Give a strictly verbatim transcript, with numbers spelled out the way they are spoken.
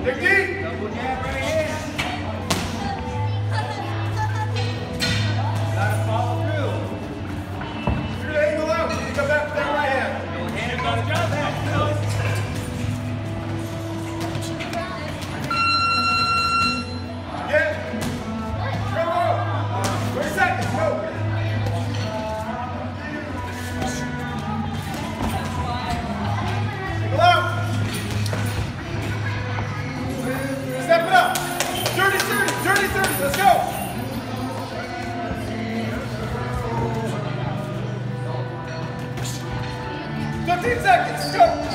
Dig deep. Double jab right here. Gotta follow through. You're gonna angle out. You come back with that right hand. Go hand and go jump back. Again. Go, go. thirty seconds, go. Angle out. Step it up. Dirty thirty, dirty thirty, let's go. fifteen seconds, go.